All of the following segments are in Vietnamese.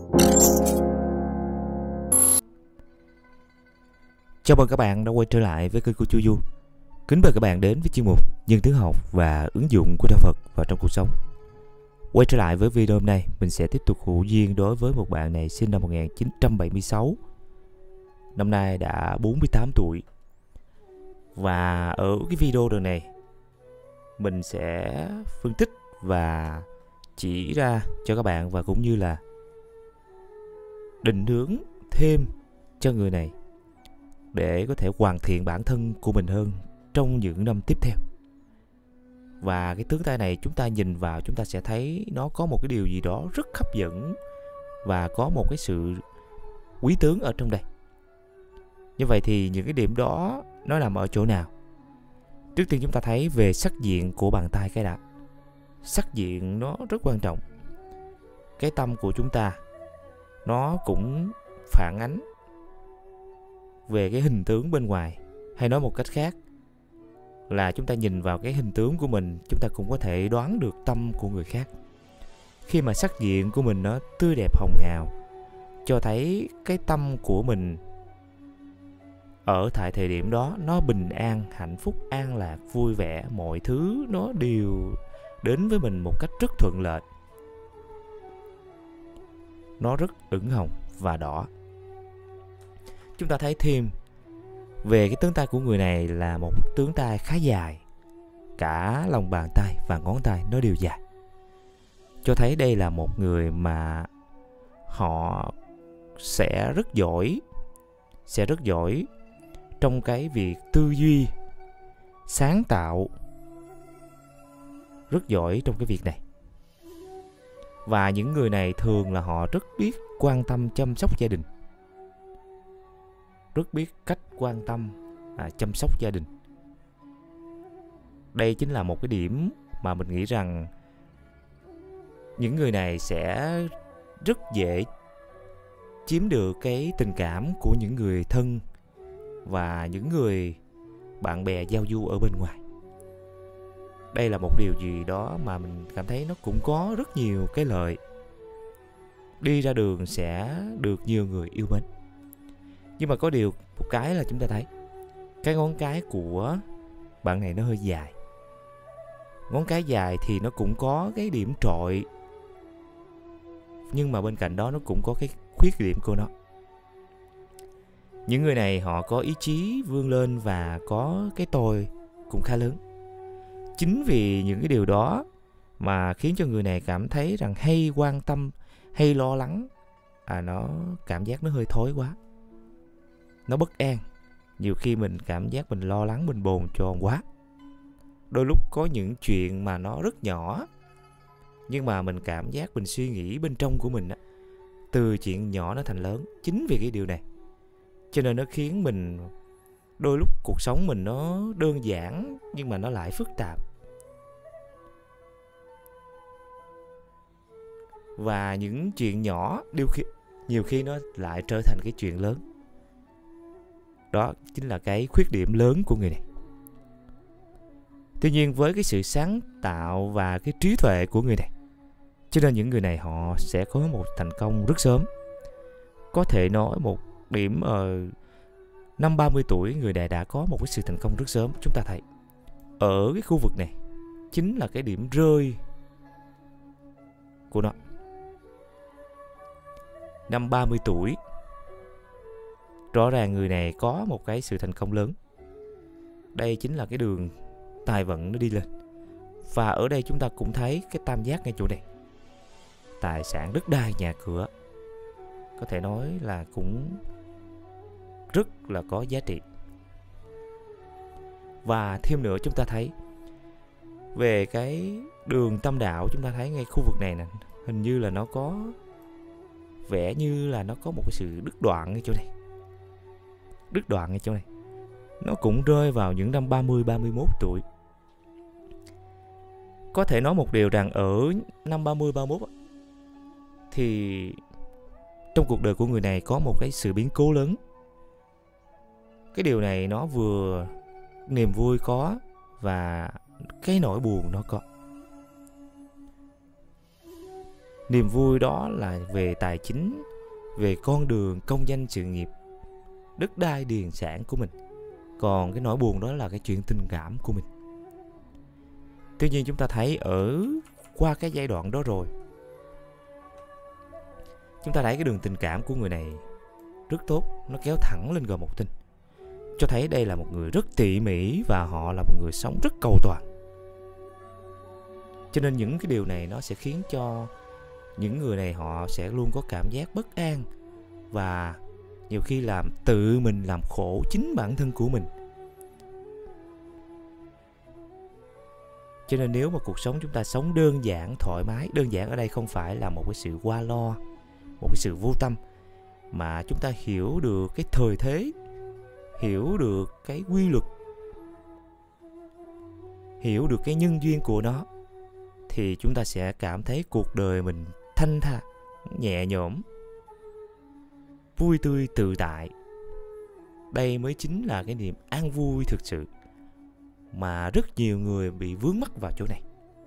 Chào mừng các bạn đã quay trở lại với kênh của Chu Du. Kính mời các bạn đến với chuyên mục Nhân tướng học và ứng dụng của đạo Phật vào trong cuộc sống. Quay trở lại với video hôm nay, mình sẽ tiếp tục hữu duyên đối với một bạn này sinh năm 1976. Năm nay đã 48 tuổi. Và ở cái video lần này, mình sẽ phân tích và chỉ ra cho các bạn và cũng như là định hướng thêm cho người này để có thể hoàn thiện bản thân của mình hơn trong những năm tiếp theo. Và cái tướng tay này chúng ta nhìn vào, chúng ta sẽ thấy nó có một cái điều gì đó rất hấp dẫn và có một cái sự quý tướng ở trong đây. Như vậy thì những cái điểm đó nó nằm ở chỗ nào? Trước tiên chúng ta thấy về sắc diện của bàn tay cái đã. Sắc diện nó rất quan trọng. Cái tâm của chúng ta nó cũng phản ánh về cái hình tướng bên ngoài. Hay nói một cách khác là chúng ta nhìn vào cái hình tướng của mình, chúng ta cũng có thể đoán được tâm của người khác. Khi mà sắc diện của mình nó tươi đẹp hồng hào, cho thấy cái tâm của mình ở tại thời điểm đó nó bình an, hạnh phúc, an lạc, vui vẻ, mọi thứ nó đều đến với mình một cách rất thuận lợi. Nó rất ửng hồng và đỏ. Chúng ta thấy thêm về cái tướng tay của người này là một tướng tay khá dài. Cả lòng bàn tay và ngón tay nó đều dài. Cho thấy đây là một người mà họ sẽ rất giỏi trong cái việc tư duy, sáng tạo, rất giỏi trong cái việc này. Và những người này thường là họ rất biết quan tâm chăm sóc gia đình. Rất biết cách quan tâm, chăm sóc gia đình. Đây chính là một cái điểm mà mình nghĩ rằng những người này sẽ rất dễ chiếm được cái tình cảm của những người thân và những người bạn bè giao du ở bên ngoài. Đây là một điều gì đó mà mình cảm thấy nó cũng có rất nhiều cái lợi. Đi ra đường sẽ được nhiều người yêu mến. Nhưng mà có điều một cái là chúng ta thấy cái ngón cái của bạn này nó hơi dài. Ngón cái dài thì nó cũng có cái điểm trội, nhưng mà bên cạnh đó nó cũng có cái khuyết điểm của nó. Những người này họ có ý chí vươn lên và có cái tôi cũng khá lớn. Chính vì những cái điều đó mà khiến cho người này cảm thấy rằng hay quan tâm, hay lo lắng, nó cảm giác nó hơi thối quá. Nó bất an. Nhiều khi mình cảm giác mình lo lắng, mình bồn chồn quá. Đôi lúc có những chuyện mà nó rất nhỏ, nhưng mà mình cảm giác mình suy nghĩ bên trong của mình từ chuyện nhỏ nó thành lớn. Chính vì cái điều này cho nên nó khiến mình đôi lúc cuộc sống mình nó đơn giản nhưng mà nó lại phức tạp. Và những chuyện nhỏ nhiều khi nó lại trở thành cái chuyện lớn. Đó chính là cái khuyết điểm lớn của người này. Tuy nhiên với cái sự sáng tạo và cái trí tuệ của người này, cho nên những người này họ sẽ có một thành công rất sớm. Có thể nói một điểm ở năm 30 tuổi người này đã có một cái sự thành công rất sớm. Chúng ta thấy ở cái khu vực này chính là cái điểm rơi của nó. Năm 30 tuổi rõ ràng người này có một cái sự thành công lớn. Đây chính là cái đường tài vận nó đi lên. Và ở đây chúng ta cũng thấy cái tam giác ngay chỗ này. Tài sản, đất đai, nhà cửa có thể nói là cũng rất là có giá trị. Và thêm nữa chúng ta thấy về cái đường tâm đạo, chúng ta thấy ngay khu vực này nè, hình như là nó có vẻ như là nó có một cái sự đứt đoạn ngay chỗ này. Đứt đoạn ngay chỗ này. Nó cũng rơi vào những năm 30-31 tuổi. Có thể nói một điều rằng ở năm 30-31 thì trong cuộc đời của người này có một cái sự biến cố lớn. Cái điều này nó vừa niềm vui có và cái nỗi buồn nó có. Niềm vui đó là về tài chính, về con đường công danh sự nghiệp, đất đai điền sản của mình. Còn cái nỗi buồn đó là cái chuyện tình cảm của mình. Tuy nhiên chúng ta thấy qua cái giai đoạn đó rồi, chúng ta thấy cái đường tình cảm của người này rất tốt, nó kéo thẳng lên G1 tinh, cho thấy đây là một người rất tỉ mỉ và họ là một người sống rất cầu toàn. Cho nên những cái điều này nó sẽ khiến cho những người này họ sẽ luôn có cảm giác bất an và nhiều khi tự mình làm khổ chính bản thân của mình. Cho nên nếu mà cuộc sống chúng ta sống đơn giản, thoải mái, đơn giản ở đây không phải là một cái sự qua lo, một cái sự vô tâm, mà chúng ta hiểu được cái thời thế, hiểu được cái quy luật, hiểu được cái nhân duyên của nó, thì chúng ta sẽ cảm thấy cuộc đời mình thanh thản, nhẹ nhõm, vui tươi tự tại. Đây mới chính là cái niềm an vui thực sự mà rất nhiều người bị vướng mắc vào chỗ này.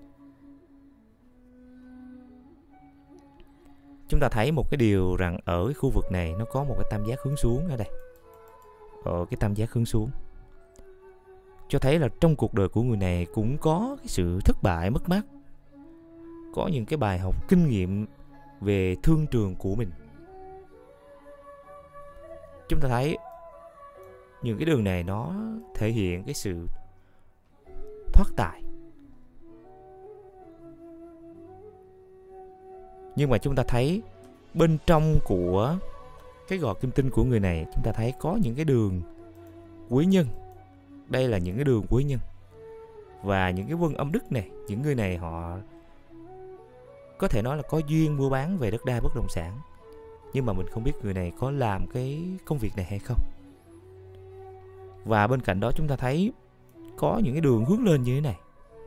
Chúng ta thấy một cái điều rằng ở cái khu vực này nó có một cái tam giác hướng xuống ở đây. Ở cái tam giác hướng xuống cho thấy là trong cuộc đời của người này cũng có cái sự thất bại, mất mát, có những cái bài học kinh nghiệm về thương trường của mình. Chúng ta thấy những cái đường này nó thể hiện cái sự thoát tài. Nhưng mà chúng ta thấy bên trong của cái gò kim tinh của người này, chúng ta thấy có những cái đường quý nhân. Đây là những cái đường quý nhân. Và những cái vân âm đức này, những người này họ có thể nói là có duyên mua bán về đất đai bất động sản. Nhưng mà mình không biết người này có làm cái công việc này hay không. Và bên cạnh đó chúng ta thấy có những cái đường hướng lên như thế này.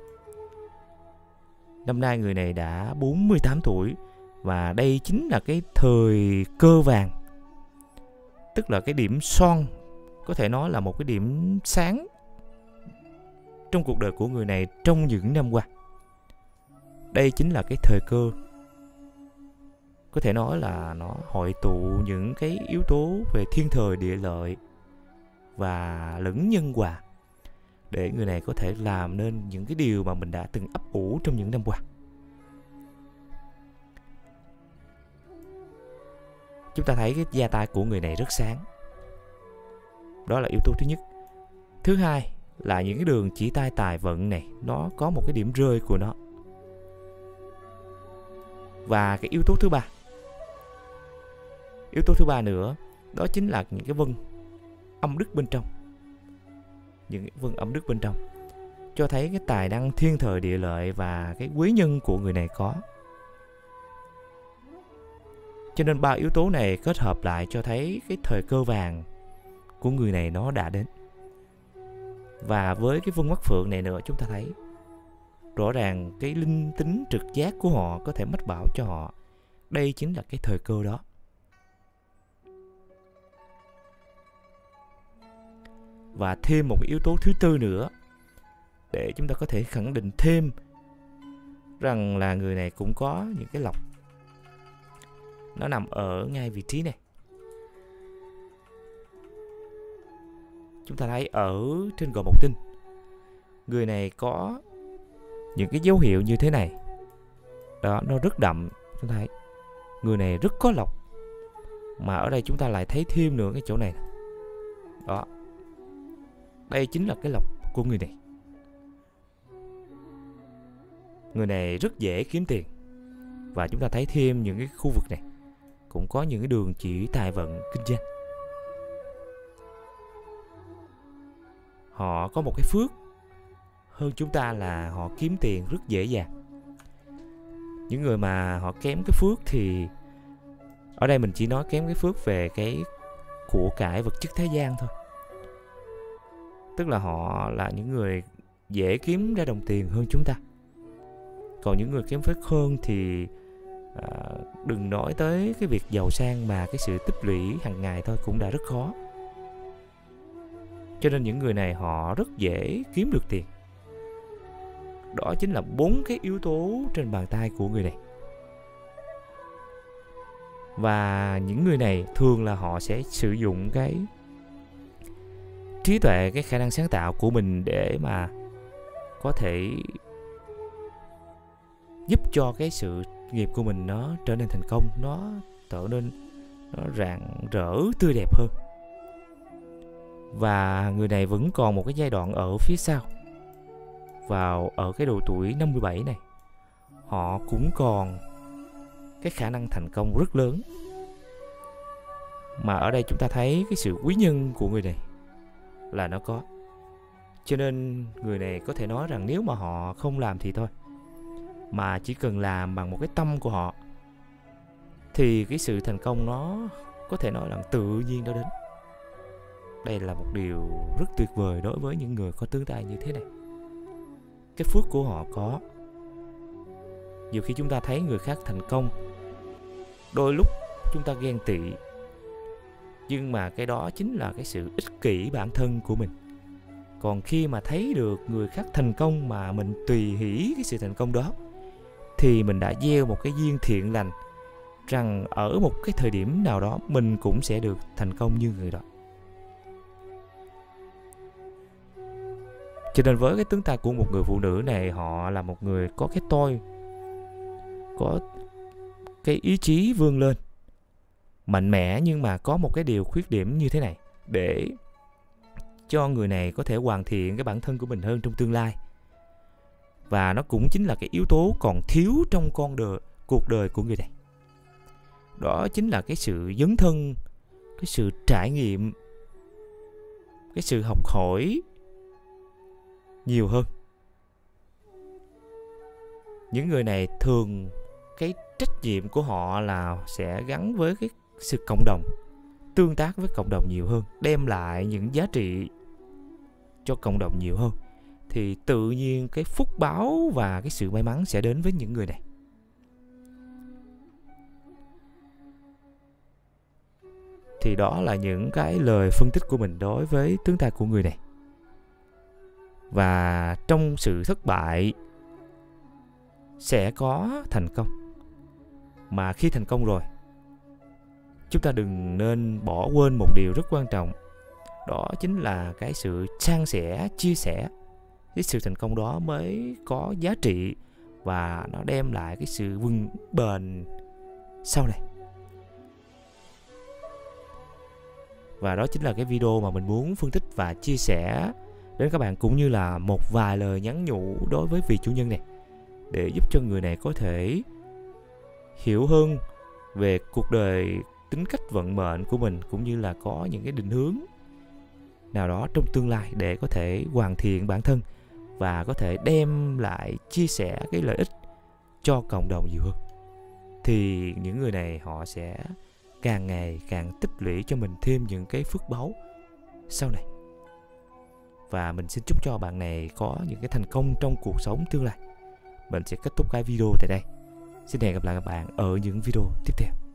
Năm nay người này đã 48 tuổi và đây chính là cái thời cơ vàng. Tức là cái điểm son, có thể nói là một cái điểm sáng trong cuộc đời của người này trong những năm qua. Đây chính là cái thời cơ, có thể nói là nó hội tụ những cái yếu tố về thiên thời địa lợi và lẫn nhân hòa để người này có thể làm nên những cái điều mà mình đã từng ấp ủ trong những năm qua. Chúng ta thấy cái gia tài của người này rất sáng. Đó là yếu tố thứ nhất. Thứ hai là những cái đường chỉ tay tài vận này, nó có một cái điểm rơi của nó. Và cái yếu tố thứ ba, yếu tố thứ ba nữa, đó chính là những cái vân âm đức bên trong. Những cái vân âm đức bên trong cho thấy cái tài năng thiên thời địa lợi và cái quý nhân của người này có. Cho nên ba yếu tố này kết hợp lại cho thấy cái thời cơ vàng của người này nó đã đến. Và với cái vân mắt phượng này nữa, chúng ta thấy rõ ràng cái linh tính trực giác của họ có thể mách bảo cho họ đây chính là cái thời cơ đó. Và thêm một yếu tố thứ tư nữa để chúng ta có thể khẳng định thêm rằng là người này cũng có những cái lộc. Nó nằm ở ngay vị trí này. Chúng ta thấy ở trên gò mộc tinh, người này có những cái dấu hiệu như thế này. Đó, nó rất đậm. Chúng ta thấy người này rất có lộc. Mà ở đây chúng ta lại thấy thêm nữa cái chỗ này. Đó, đây chính là cái lộc của người này. Người này rất dễ kiếm tiền. Và chúng ta thấy thêm những cái khu vực này cũng có những cái đường chỉ tài vận kinh doanh. Họ có một cái phước hơn chúng ta là họ kiếm tiền rất dễ dàng. Những người mà họ kém cái phước thì ở đây mình chỉ nói kém cái phước về cái của cải vật chất thế gian thôi. Tức là họ là những người dễ kiếm ra đồng tiền hơn chúng ta. Còn những người kém phước hơn thì đừng nói tới cái việc giàu sang, mà cái sự tích lũy hàng ngày thôi cũng đã rất khó. Cho nên những người này họ rất dễ kiếm được tiền. Đó chính là 4 cái yếu tố trên bàn tay của người này. Và những người này thường là họ sẽ sử dụng cái trí tuệ, cái khả năng sáng tạo của mình để mà có thể giúp cho cái sự nghiệp của mình nó trở nên thành công, nó trở nên nó rạng rỡ tươi đẹp hơn. Và người này vẫn còn một cái giai đoạn ở phía sau. Ở cái độ tuổi 57 này, họ cũng còn cái khả năng thành công rất lớn. Mà ở đây chúng ta thấy cái sự quý nhân của người này là nó có. Cho nên người này có thể nói rằng nếu mà họ không làm thì thôi, mà chỉ cần làm bằng một cái tâm của họ, thì cái sự thành công nó có thể nói là tự nhiên nó đến. Đây là một điều rất tuyệt vời đối với những người có tướng tài như thế này. Cái phước của họ có. Nhiều khi chúng ta thấy người khác thành công, đôi lúc chúng ta ghen tị, nhưng mà cái đó chính là cái sự ích kỷ bản thân của mình. Còn khi mà thấy được người khác thành công mà mình tùy hỷ cái sự thành công đó, thì mình đã gieo một cái duyên thiện lành, rằng ở một cái thời điểm nào đó mình cũng sẽ được thành công như người đó. Cho nên với cái tướng tài của một người phụ nữ này, họ là một người có cái tôi, có cái ý chí vươn lên, mạnh mẽ, nhưng mà có một cái điều khuyết điểm như thế này, để cho người này có thể hoàn thiện cái bản thân của mình hơn trong tương lai. Và nó cũng chính là cái yếu tố còn thiếu trong cuộc đời của người này. Đó chính là cái sự dấn thân, cái sự trải nghiệm, cái sự học hỏi nhiều hơn. Những người này thường cái trách nhiệm của họ là sẽ gắn với cái sự cộng đồng, tương tác với cộng đồng nhiều hơn, đem lại những giá trị cho cộng đồng nhiều hơn, thì tự nhiên cái phúc báo và cái sự may mắn sẽ đến với những người này. Thì đó là những cái lời phân tích của mình đối với tướng tài của người này. Và trong sự thất bại sẽ có thành công. Mà khi thành công rồi, chúng ta đừng nên bỏ quên một điều rất quan trọng. Đó chính là cái sự san sẻ, chia sẻ. Cái sự thành công đó mới có giá trị và nó đem lại cái sự vững bền sau này. Và đó chính là cái video mà mình muốn phân tích và chia sẻ đến các bạn, cũng như là một vài lời nhắn nhủ đối với vị chủ nhân này, để giúp cho người này có thể hiểu hơn về cuộc đời, tính cách vận mệnh của mình, cũng như là có những cái định hướng nào đó trong tương lai để có thể hoàn thiện bản thân và có thể đem lại, chia sẻ cái lợi ích cho cộng đồng nhiều hơn. Thì những người này họ sẽ càng ngày càng tích lũy cho mình thêm những cái phước báu sau này. Và mình xin chúc cho bạn này có những cái thành công trong cuộc sống tương lai. Mình sẽ kết thúc cái video tại đây. Xin hẹn gặp lại các bạn ở những video tiếp theo.